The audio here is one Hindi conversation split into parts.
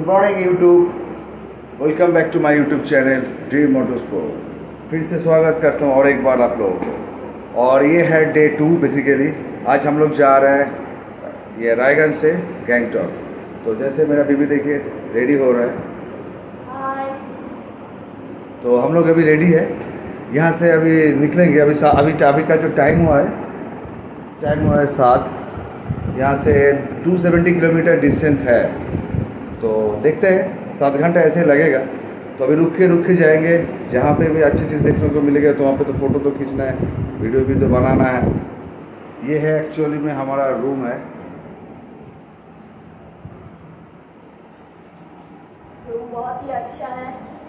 Good morning YouTube, welcome back to my YouTube channel dream motorsport. फिर से स्वागत करता हूँ और एक बार आप लोगों को। और ये है डे 2 बेसिकली। आज हम लोग जा रहे हैं ये रायगंज से गैंगटॉक। तो जैसे मेरा बीबी देखिए रेडी हो रहा है। तो हम लोग अभी रेडी है, यहाँ से अभी निकलेंगे। अभी का जो टाइम हुआ है 7। यहाँ से 270 किलोमीटर डिस्टेंस है। तो देखते हैं 7 घंटा ऐसे लगेगा। तो अभी रुक के जाएंगे। जहाँ पे भी अच्छी चीज़ देखने को मिलेगा तो वहाँ पे तो फ़ोटो तो खींचना है, वीडियो भी तो बनाना है। ये है एक्चुअली में हमारा रूम है। रूम बहुत ही अच्छा है,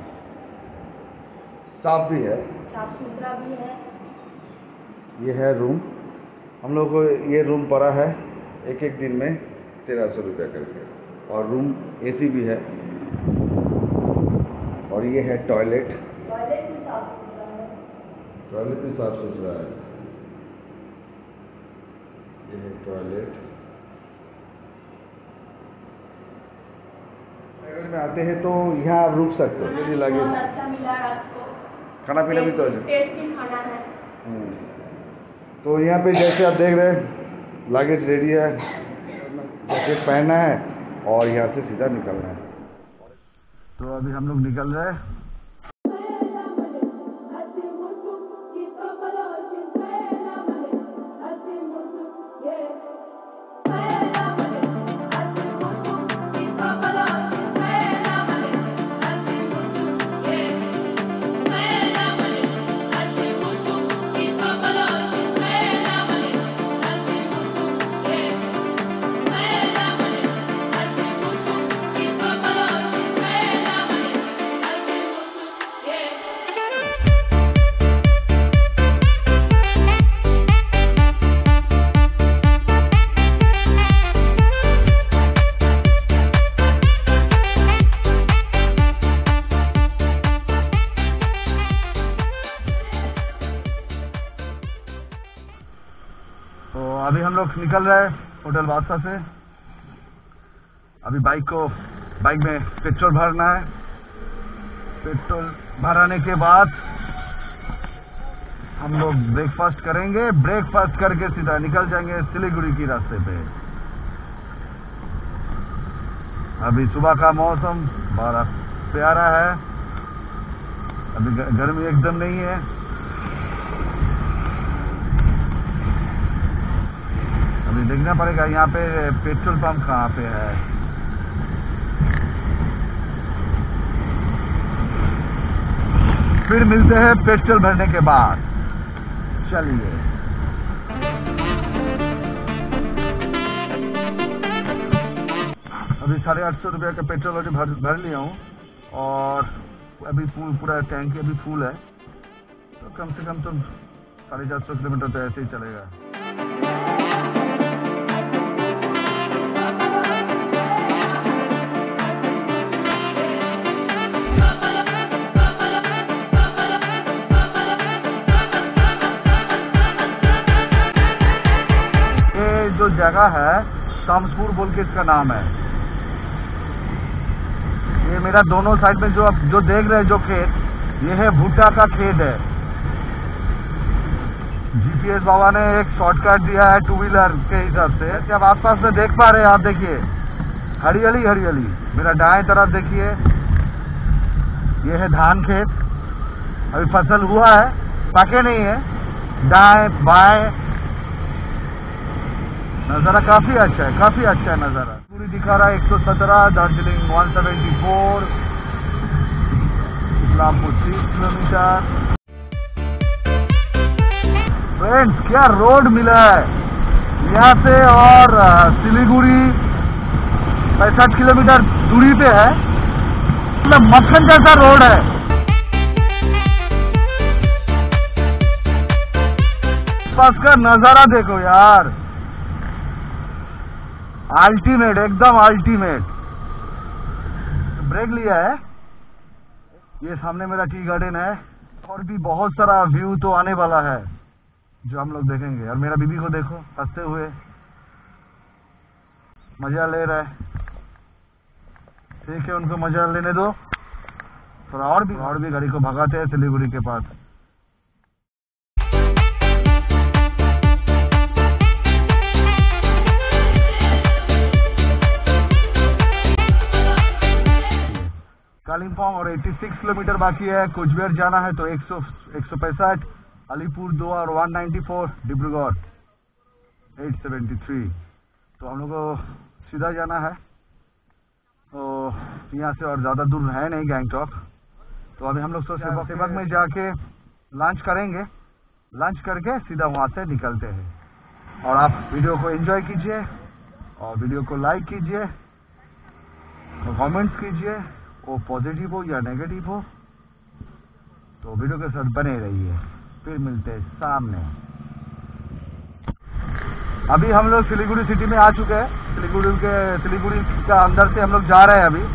साफ भी है, साफ सुथरा भी है। ये है रूम। हम लोग को ये रूम पड़ा है एक दिन में 1300 रुपये करके। और रूम एसी भी है। और ये है टॉयलेट भी साफ सुथरा है। टॉयलेट भी साफ सुथरा है। ये है टॉयलेट। अगर में आते हैं तो यहाँ आप रुक सकते हो। ये लगे बहुत अच्छा मिला रात को, खाना पीना भी तो टेस्टी खाना है। तो यहाँ पे जैसे आप देख रहे हैं लगेज रेडी है, जैकेट पहनना है और यहाँ से सीधा निकलना है। तो अभी हम लोग निकल रहे हैं। अभी हम लोग निकल रहे हैं होटल बादशाह से। अभी बाइक में पेट्रोल भरना है। पेट्रोल भराने के बाद हम लोग ब्रेकफास्ट करेंगे। ब्रेकफास्ट करके सीधा निकल जाएंगे सिलीगुड़ी की रास्ते पे। अभी सुबह का मौसम बड़ा प्यारा है। अभी गर्मी एकदम नहीं है। अभी देखना पड़ेगा यहाँ पे पेट्रोल पंप कहाँ पे है। फिर मिलते हैं पेट्रोल भरने के बाद। चलिए। अभी 850 रुपये का पेट्रोल भर लिया हूँ और अभी पूरा टैंक अभी फुल है। तो कम से कम तो 450 किलोमीटर तो ऐसे ही चलेगा। जो जगह है शामसपुर बोल के इसका नाम है। ये मेरा दोनों साइड में जो देख रहे हैं जो खेत, ये है भुट्टा का खेत है। जीपीएस बाबा ने एक शॉर्टकट दिया है 2 व्हीलर के हिसाब से। जब आसपास में देख पा रहे हैं आप, देखिए हरियाली। मेरा दाएं तरफ देखिए, ये है धान खेत। अभी फसल हुआ है, पके नहीं है। दाएं बाएं नज़ारा काफ़ी अच्छा है नज़ारा। पूरी दिखा रहा है 117, दार्जिलिंग 174, इस्लामपुर 30 किलोमीटर। फ्रेंड्स क्या रोड मिला है यहाँ से। और सिलीगुड़ी 65 किलोमीटर दूरी पे है। मतलब मक्खन जैसा रोड है। पास का नज़ारा देखो यार, अल्टीमेट, एकदम अल्टीमेट। ब्रेक लिया है। ये सामने मेरा टी गार्डन है और भी बहुत सारा व्यू तो आने वाला है जो हम लोग देखेंगे। और मेरा बीबी को देखो हंसते हुए, मजा ले रहा है। ठीक है, उनको मजा लेने दो। थोड़ा और भी गाड़ी को भगाते हैं सिलीगुड़ी के पास। कालिम्पोंग और 86 किलोमीटर बाकी है। कुचबिहार जाना है तो 165, अलीपुर 2 और 194, डिब्रूगढ़ 873। तो हम लोग को सीधा जाना है, तो यहाँ से और ज़्यादा दूर है नहीं गैंगटॉक। तो अभी हम लोग तो सेवक में जाके लंच करेंगे, लंच करके सीधा वहाँ से निकलते हैं। और आप वीडियो को एंजॉय कीजिए और वीडियो को लाइक कीजिए और कमेंट्स कीजिए, वो पॉजिटिव हो या नेगेटिव हो। तो वीडियो के साथ बने रहिए, फिर मिलते हैं सामने। अभी हम लोग सिलीगुड़ी सिटी में आ चुके हैं। सिलीगुड़ी का अंदर से हम लोग जा रहे हैं अभी।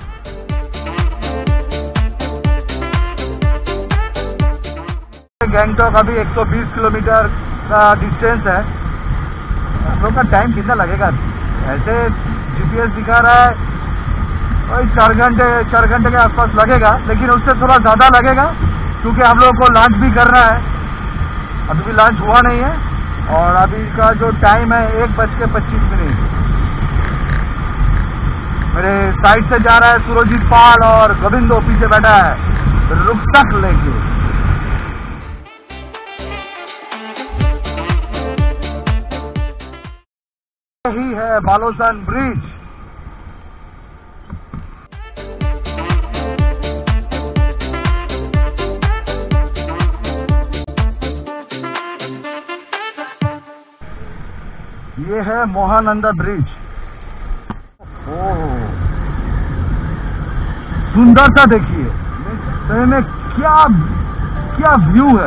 गैंगटॉक अभी 120 किलोमीटर का डिस्टेंस है। हम लोग का टाइम कितना लगेगा? ऐसे जीपीएस दिखा रहा है वही 4 घंटे के आसपास लगेगा, लेकिन उससे थोड़ा ज़्यादा लगेगा क्योंकि हम लोग को लंच भी करना है। अभी भी लंच हुआ नहीं है और अभी का जो टाइम है 1:25। मेरे साइड से जा रहा है सुरजीत पाल और गोविंदो पीछे बैठा है रुकसक लेके। यही है बालोसन ब्रिज। ये है मोहानंदा ब्रिज। ओह, सुंदरता देखिए, सही में क्या व्यू है।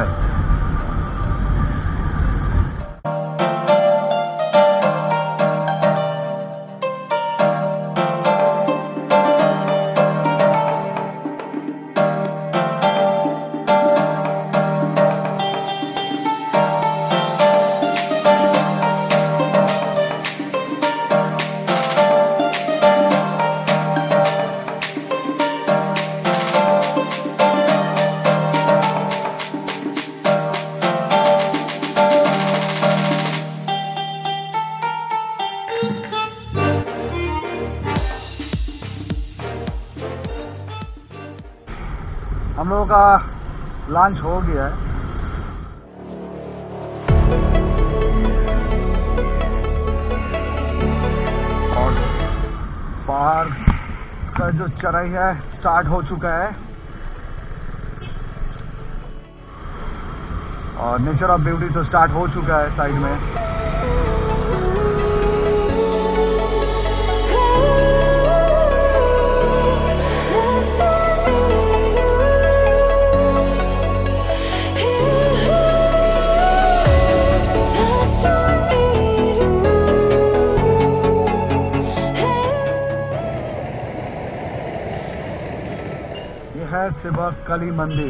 हम लोगों का लंच हो गया है। और पहाड़ का जो चढ़ाई है स्टार्ट हो चुका है और नेचर ऑफ ब्यूटी तो स्टार्ट हो चुका है साइड में। शिवकली मंदिर।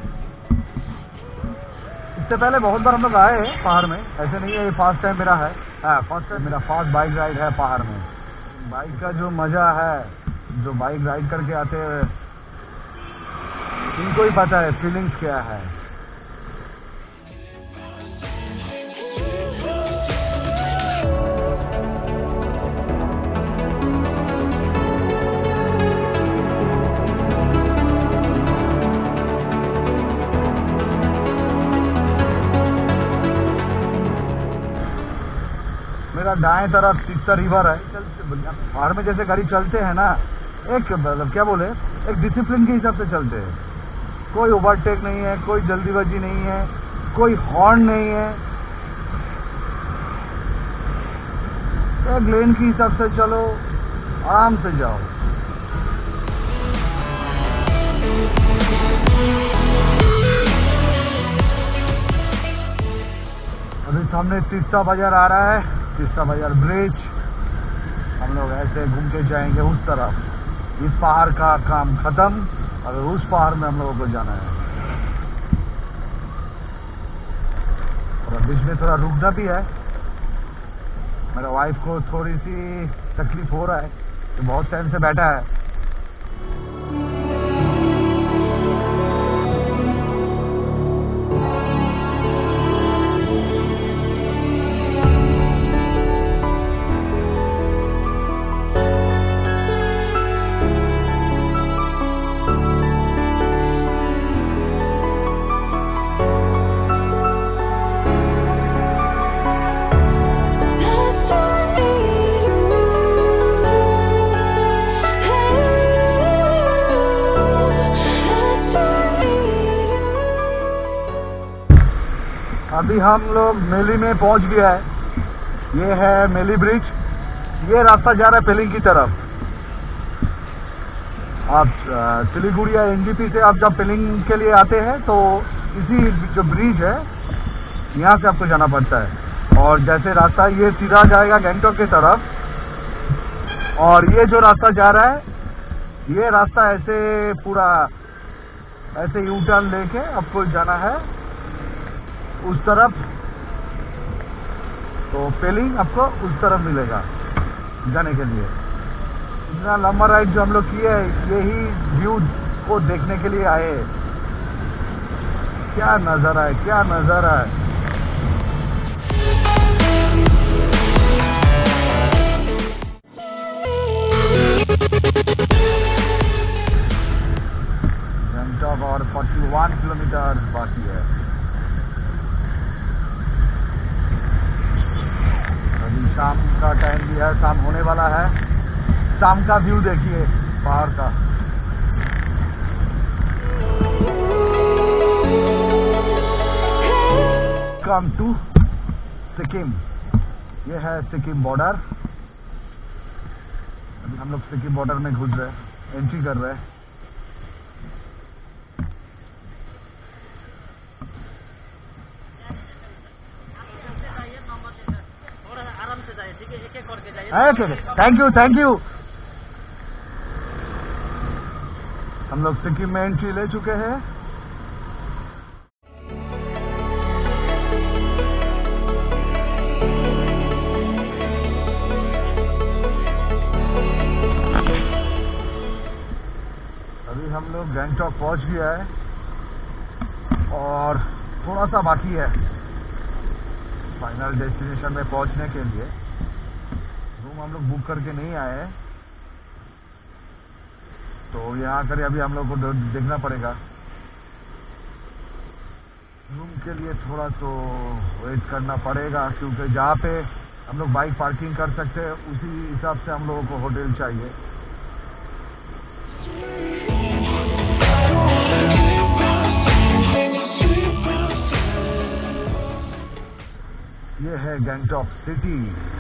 इससे पहले बहुत बार हम लोग आए हैं पहाड़ में, ऐसे नहीं है ये फर्स्ट टाइम मेरा है। फर्स्ट टाइम मेरा फर्स्ट बाइक राइड है पहाड़ में। बाइक का जो मजा है, जो बाइक राइड करके आते हैं इनको ही पता है फीलिंग्स क्या है। मेरा दाएं तरफ तीस्ता रिवर है। पहाड़ में जैसे गाड़ी चलते हैं ना, एक मतलब क्या बोले, एक डिसिप्लिन के हिसाब से चलते हैं। कोई ओवरटेक नहीं है, कोई जल्दीबाजी नहीं है, कोई हॉर्न नहीं है। एक लेन के हिसाब से चलो, आराम से जाओ। अभी सामने तीस्ता बाजार आ रहा है, तीस्ता बाजार ब्रिज। हम लोग ऐसे घूम के जाएंगे उस तरफ। इस पहाड़ का काम खत्म, अगर उस पहाड़ में हम लोगों को जाना है। और बीच में थोड़ा रुकना भी है। मेरा वाइफ को थोड़ी सी तकलीफ हो रहा है, तो बहुत टाइम से बैठा है, अभी हम लोग मेली में पहुंच गया है। ये है मेली ब्रिज। ये रास्ता जा रहा है पेलिंग की तरफ। आप सिलीगुड़ी या एनजीपी से आप जब पेलिंग के लिए आते हैं तो इसी जो ब्रिज है यहाँ से आपको जाना पड़ता है। और जैसे रास्ता ये सीधा जाएगा गैंगटॉक की तरफ, और ये जो रास्ता जा रहा है ये रास्ता ऐसे पूरा ऐसे यू टर्न लेके आपको जाना है उस तरफ। तो पेलिंग आपको उस तरफ मिलेगा जाने के लिए। इतना लंबा राइड जो हम लोग किए है यही व्यू को देखने के लिए आए। क्या नज़ारा है, क्या नज़ारा है। गैंगटॉक और 41 किलोमीटर बाकी है। अभी शाम का टाइम भी है, शाम होने वाला है। शाम का व्यू देखिए पहाड़ का। Come to Sikkim. ये है सिक्किम बॉर्डर। अभी हम लोग सिक्किम बॉर्डर में घुस रहे हैं, एंट्री कर रहे हैं। Thank you thank you. हम लोग सिक्किम में एंट्री ले चुके हैं। अभी हम लोग गैंगटॉक पहुंच गया है और थोड़ा सा बाकी है फाइनल डेस्टिनेशन में पहुंचने के लिए। रूम हम लोग बुक करके नहीं आए हैं तो यहाँ कर अभी हम लोग को देखना पड़ेगा। रूम के लिए थोड़ा तो वेट करना पड़ेगा क्योंकि जहाँ पे हम लोग बाइक पार्किंग कर सकते हैं उसी हिसाब से हम लोगों को होटल चाहिए। ये है गैंगटॉक सिटी।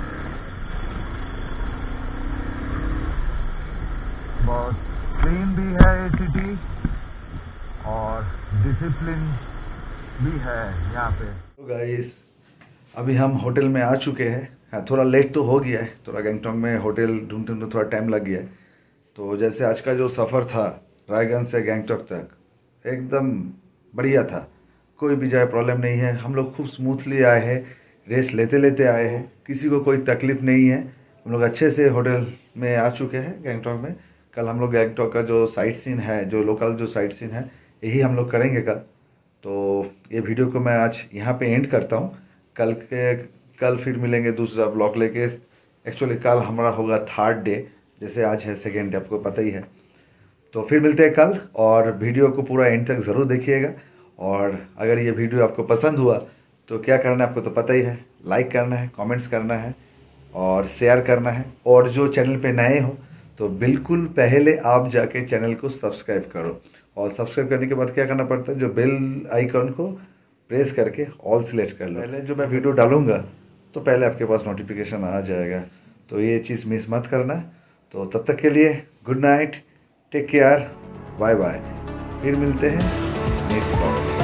बहुत क्लीन भी है ये सिटी और डिसिप्लिन भी है यहाँ पे। तो गाइस अभी हम होटल में आ चुके हैं। हाँ थोड़ा लेट तो हो गया है, थोड़ा गैंगटॉक में होटल ढूंढते ढूंढते थोड़ा टाइम लग गया है। तो जैसे आज का जो सफ़र था रायगंज से गैंगटॉक तक एकदम बढ़िया था, कोई भी जाए प्रॉब्लम नहीं है। हम लोग खूब स्मूथली आए हैं, रेस्ट लेते लेते आए हैं, किसी को कोई तकलीफ़ नहीं है। हम लोग अच्छे से होटल में आ चुके हैं गैंगटॉक में। कल हम लोग गैंगटॉक का जो साइट सीन है, जो लोकल जो साइट सीन है यही हम लोग करेंगे कल। तो ये वीडियो को मैं आज यहाँ पे एंड करता हूँ। कल फिर मिलेंगे दूसरा ब्लॉग लेके। एक्चुअली कल हमारा होगा 3rd डे, जैसे आज है 2nd डे, आपको पता ही है। तो फिर मिलते हैं कल और वीडियो को पूरा एंड तक ज़रूर देखिएगा। और अगर ये वीडियो आपको पसंद हुआ तो क्या करना है आपको तो पता ही है, लाइक करना है, कमेंट्स करना है और शेयर करना है। और जो चैनल पे नए हो तो बिल्कुल पहले आप जाके चैनल को सब्सक्राइब करो। और सब्सक्राइब करने के बाद क्या करना पड़ता है, जो बेल आइकन को प्रेस करके ऑल सिलेक्ट कर लो। पहले जो मैं वीडियो डालूंगा तो पहले आपके पास नोटिफिकेशन आ जाएगा, तो ये चीज़ मिस मत करना। तो तब तक के लिए good night, take care, bye bye. फिर मिलते हैं नेक्स्ट ब्लॉग।